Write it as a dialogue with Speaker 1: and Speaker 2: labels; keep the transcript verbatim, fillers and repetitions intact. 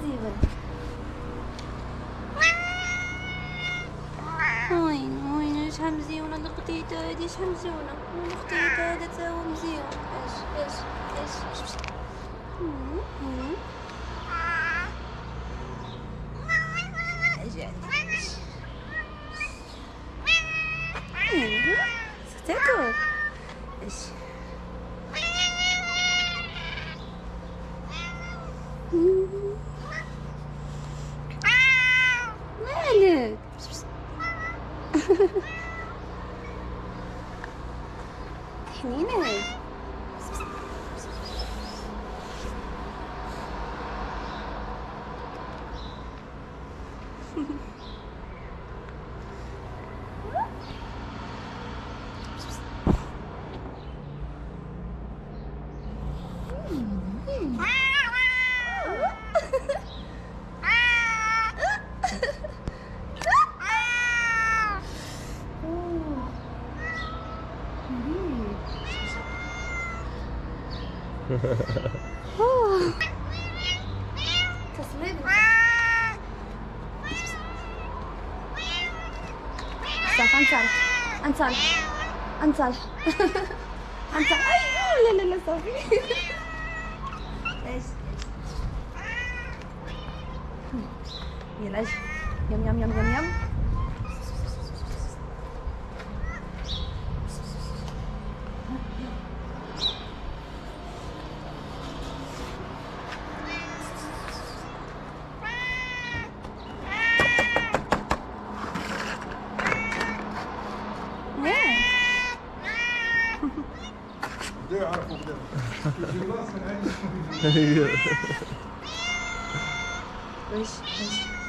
Speaker 1: مزيون. وين وين شحال مزيونة القطيطة هادي، شحال مزيونة القطيطة هذا تا هو مزيون. اش اش اش اش اجي عندي تاكل اش مالك حنينة هاي. تصوير صح. انصل انصل انصل انصل. ايوه لا لا لا صافي. ايش يلا اجي يم يم يم يم يم.
Speaker 2: بدو يعرفوا بدو
Speaker 1: وش وش